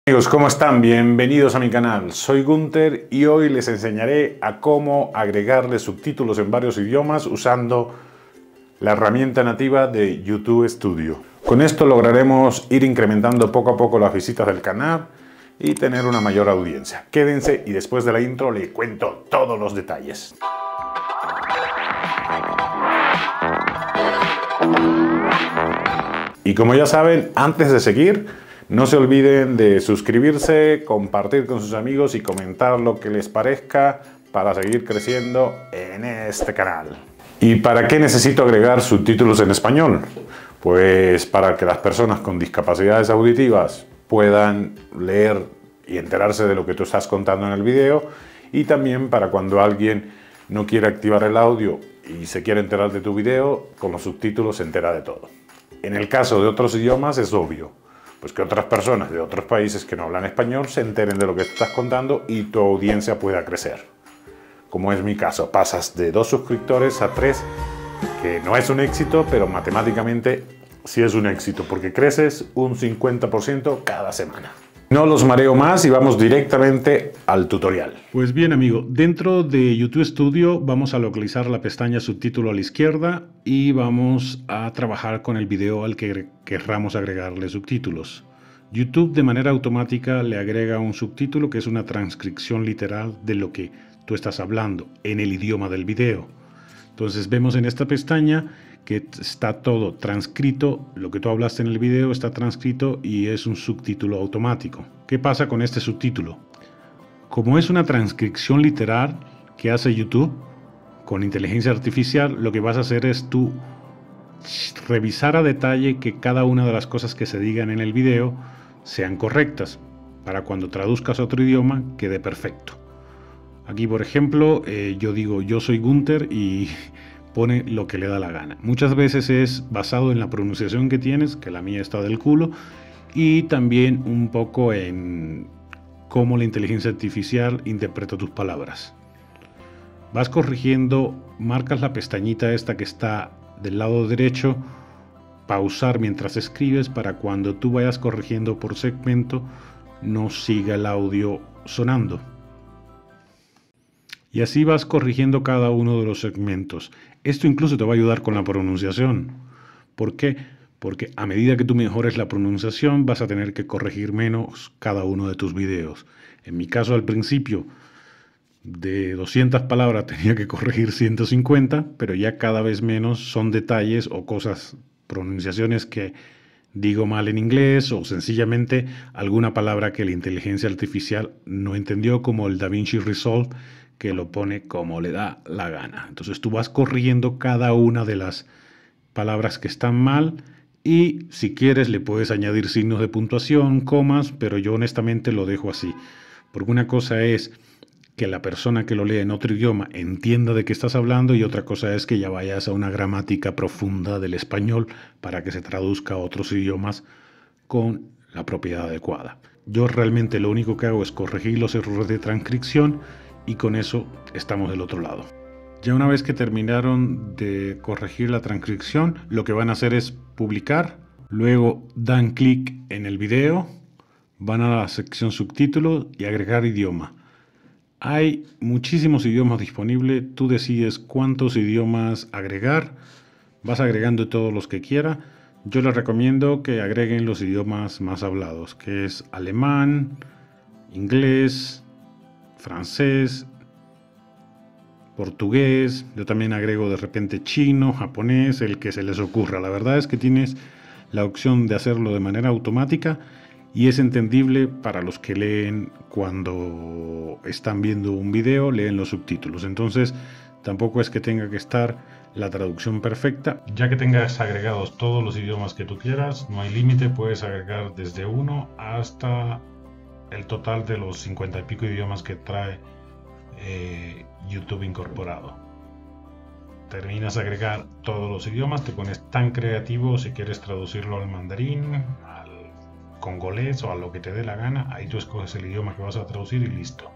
Amigos, ¿cómo están? Bienvenidos a mi canal. Soy Gunter y hoy les enseñaré a cómo agregarle subtítulos en varios idiomas usando la herramienta nativa de YouTube Studio. Con esto lograremos ir incrementando poco a poco las visitas del canal y tener una mayor audiencia. Quédense y después de la intro les cuento todos los detalles. Y como ya saben, antes de seguir, no se olviden de suscribirse, compartir con sus amigos y comentar lo que les parezca para seguir creciendo en este canal. ¿Y para qué necesito agregar subtítulos en español? Pues para que las personas con discapacidades auditivas puedan leer y enterarse de lo que tú estás contando en el video, y también para cuando alguien no quiere activar el audio y se quiere enterar de tu video, con los subtítulos se entera de todo. En el caso de otros idiomas es obvio, pues que otras personas de otros países que no hablan español se enteren de lo que estás contando y tu audiencia pueda crecer. Como es mi caso, pasas de 2 suscriptores a 3, que no es un éxito, pero matemáticamente sí es un éxito, porque creces un 50% cada semana. No los mareo más y vamos directamente al tutorial. Pues bien, amigo, dentro de YouTube Studio vamos a localizar la pestaña subtítulo a la izquierda y vamos a trabajar con el video al que querramos agregarle subtítulos. YouTube de manera automática le agrega un subtítulo que es una transcripción literal de lo que tú estás hablando en el idioma del video. Entonces vemos en esta pestaña que está todo transcrito, lo que tú hablaste en el video está transcrito y es un subtítulo automático. ¿Qué pasa con este subtítulo? Como es una transcripción literal que hace YouTube con inteligencia artificial, lo que vas a hacer es tú revisar a detalle que cada una de las cosas que se digan en el video sean correctas, para cuando traduzcas a otro idioma quede perfecto. Aquí, por ejemplo, yo digo yo soy Gunter y pone lo que le da la gana. Muchas veces es basado en la pronunciación que tienes, que la mía está del culo, y también un poco en cómo la inteligencia artificial interpreta tus palabras. Vas corrigiendo, marcas la pestañita esta que está del lado derecho, pausar mientras escribes, para cuando tú vayas corrigiendo por segmento no siga el audio sonando. Y así vas corrigiendo cada uno de los segmentos. Esto incluso te va a ayudar con la pronunciación. ¿Por qué? Porque a medida que tú mejores la pronunciación vas a tener que corregir menos cada uno de tus videos. En mi caso, al principio, de 200 palabras tenía que corregir 150, pero ya cada vez menos son detalles o cosas, pronunciaciones que digo mal en inglés, o sencillamente alguna palabra que la inteligencia artificial no entendió, como el DaVinci Resolve, que lo pone como le da la gana. Entonces tú vas corrigiendo cada una de las palabras que están mal, y si quieres le puedes añadir signos de puntuación, comas, pero yo honestamente lo dejo así, porque una cosa es que la persona que lo lee en otro idioma entienda de qué estás hablando, y otra cosa es que ya vayas a una gramática profunda del español para que se traduzca a otros idiomas con la propiedad adecuada. Yo realmente lo único que hago es corregir los errores de transcripción, y con eso estamos del otro lado. Ya una vez que terminaron de corregir la transcripción, lo que van a hacer es publicar. Luego dan clic en el video, van a la sección subtítulos y agregar idioma. Hay muchísimos idiomas disponibles, tú decides cuántos idiomas agregar, vas agregando todos los que quieras. Yo les recomiendo que agreguen los idiomas más hablados, que es alemán, inglés, francés, portugués. Yo también agrego de repente chino, japonés, el que se les ocurra. La verdad es que tienes la opción de hacerlo de manera automática y es entendible para los que leen cuando están viendo un video, leen los subtítulos. Entonces tampoco es que tenga que estar la traducción perfecta. Ya que tengas agregados todos los idiomas que tú quieras, no hay límite, puedes agregar desde 1 hasta el total de los 50 y pico idiomas que trae YouTube incorporado. Terminas de agregar todos los idiomas, te pones tan creativo si quieres traducirlo al mandarín, al congolés o a lo que te dé la gana. Ahí tú escoges el idioma que vas a traducir y listo.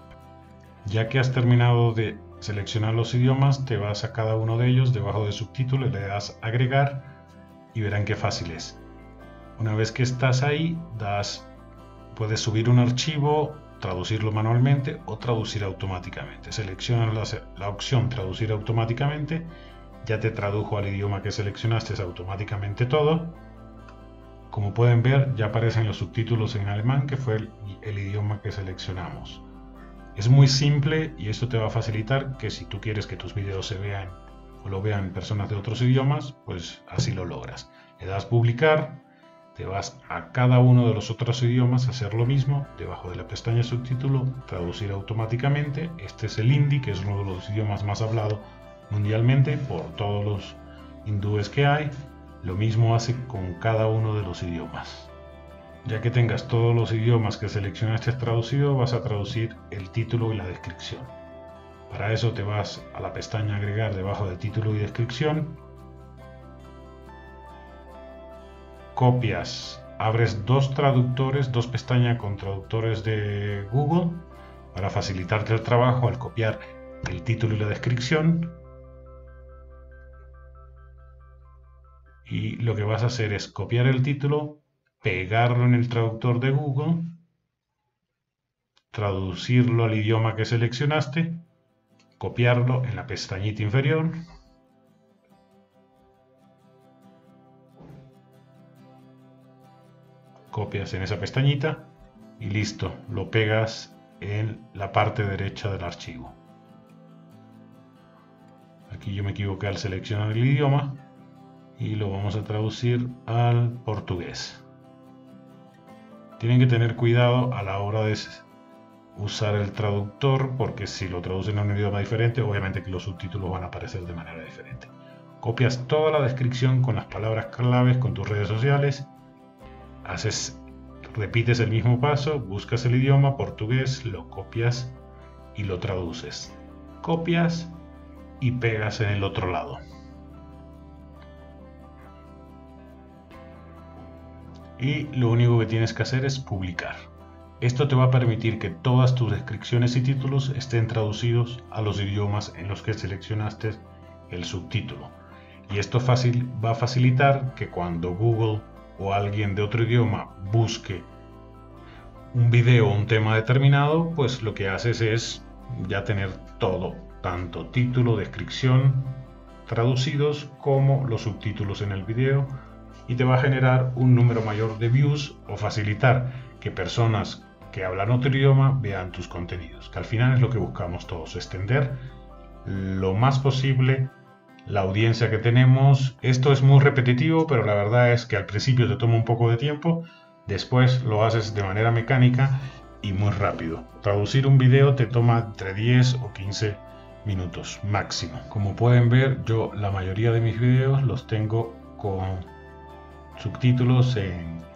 Ya que has terminado de seleccionar los idiomas, te vas a cada uno de ellos, debajo de subtítulos le das agregar y verán qué fácil es. Una vez que estás ahí, das Puedes subir un archivo, traducirlo manualmente o traducir automáticamente. Seleccionas la opción traducir automáticamente, ya te tradujo al idioma que seleccionaste automáticamente todo. Como pueden ver, ya aparecen los subtítulos en alemán, que fue el idioma que seleccionamos. Es muy simple y esto te va a facilitar que si tú quieres que tus videos se vean o lo vean personas de otros idiomas, pues así lo logras. Le das publicar, te vas a cada uno de los otros idiomas a hacer lo mismo, debajo de la pestaña subtítulo, traducir automáticamente. Este es el hindi, que es uno de los idiomas más hablados mundialmente por todos los hindúes que hay. Lo mismo hace con cada uno de los idiomas. Ya que tengas todos los idiomas que seleccionaste traducido, vas a traducir el título y la descripción. Para eso te vas a la pestaña agregar debajo de título y descripción. Copias, abres dos traductores, dos pestañas con traductores de Google para facilitarte el trabajo al copiar el título y la descripción. Y lo que vas a hacer es copiar el título, pegarlo en el traductor de Google, traducirlo al idioma que seleccionaste, copiarlo en la pestañita inferior, copias en esa pestañita y listo, lo pegas en la parte derecha del archivo. Aquí yo me equivoqué al seleccionar el idioma y lo vamos a traducir al portugués. Tienen que tener cuidado a la hora de usar el traductor, porque si lo traducen a un idioma diferente, obviamente que los subtítulos van a aparecer de manera diferente. Copias toda la descripción con las palabras claves con tus redes sociales, repites el mismo paso, buscas el idioma portugués, lo copias y lo traduces. Copias y pegas en el otro lado. Y lo único que tienes que hacer es publicar. Esto te va a permitir que todas tus descripciones y títulos estén traducidos a los idiomas en los que seleccionaste el subtítulo. Y esto va a facilitar que cuando Google o alguien de otro idioma busque un video o un tema determinado, pues lo que haces es ya tener todo, tanto título, descripción traducidos como los subtítulos en el video, y te va a generar un número mayor de views o facilitar que personas que hablan otro idioma vean tus contenidos, que al final es lo que buscamos todos, extender lo más posible la audiencia que tenemos. Esto es muy repetitivo, pero la verdad es que al principio te toma un poco de tiempo, después lo haces de manera mecánica y muy rápido. Traducir un video te toma entre 10 o 15 minutos máximo. Como pueden ver, yo la mayoría de mis videos los tengo con subtítulos de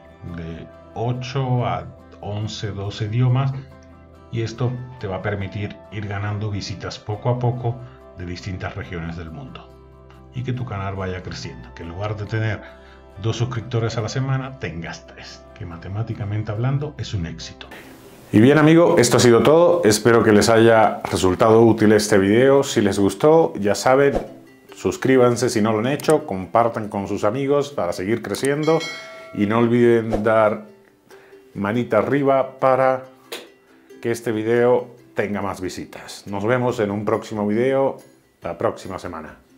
8 a 11, 12 idiomas, y esto te va a permitir ir ganando visitas poco a poco de distintas regiones del mundo y que tu canal vaya creciendo, que en lugar de tener 2 suscriptores a la semana tengas 3, que matemáticamente hablando es un éxito. Y bien, amigo, esto ha sido todo. Espero que les haya resultado útil este video. Si les gustó, ya saben, suscríbanse si no lo han hecho, compartan con sus amigos para seguir creciendo y no olviden dar manita arriba para que este video tenga más visitas. Nos vemos en un próximo video la próxima semana.